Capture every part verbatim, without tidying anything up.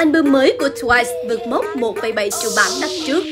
album mới của Twice vượt mốc một phẩy bảy triệu bản đặt trước.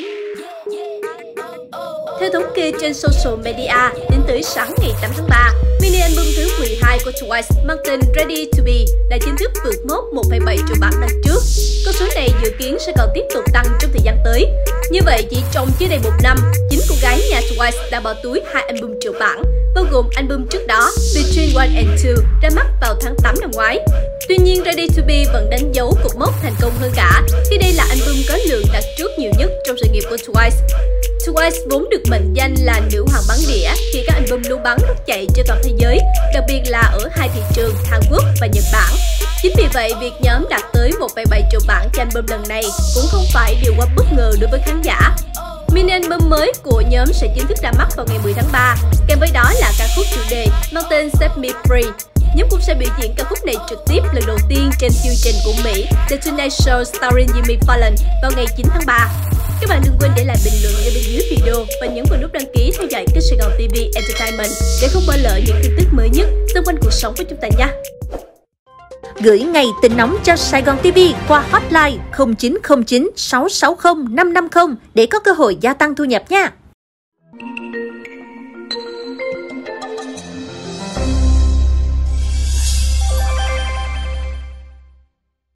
Theo thống kê trên social media, đến tới sáng ngày tám tháng ba, mini album thứ mười hai của Twice mang tên Ready to Be đã chính thức vượt mốc một phẩy bảy triệu bản đặt trước. Con số này dự kiến sẽ còn tiếp tục tăng trong thời gian tới. Như vậy, chỉ trong chưa đầy một năm, chính cô gái nhà Twice đã bỏ túi hai album triệu bản, bao gồm album trước đó Between One and Two ra mắt vào tháng tám năm ngoái. Tuy nhiên, Ready to Be vẫn đánh dấu cột mốc thành công hơn cả, khi đây là album có lượng đặt trước nhiều nhất trong sự nghiệp của Twice. Twice vốn được mệnh danh là nữ hoàng bán đĩa khi các album luôn bán rất chạy trên toàn thế giới, đặc biệt là ở hai thị trường Hàn Quốc và Nhật Bản. Chính vì vậy, việc nhóm đạt tới một phẩy bảy triệu bản cho album lần này cũng không phải điều quá bất ngờ đối với khán giả. Mini album mới của nhóm sẽ chính thức ra mắt vào ngày mười tháng ba, kèm với đó là ca khúc chủ đề mang tên Set Me Free. Nhóm cũng sẽ biểu diễn ca khúc này trực tiếp lần đầu tiên trên chương trình của Mỹ The Tonight Show starring Jimmy Fallon vào ngày chín tháng ba. Các bạn đừng quên để lại bình luận ở bên dưới video và nhấn vào nút đăng ký theo dõi kênh Sài Gòn ti vi Entertainment để không bỏ lỡ những tin tức mới nhất xung quanh cuộc sống của chúng ta nha. Gửi ngày tin nóng cho Sài Gòn ti vi qua hotline không chín không chín sáu sáu không năm năm không để có cơ hội gia tăng thu nhập nha.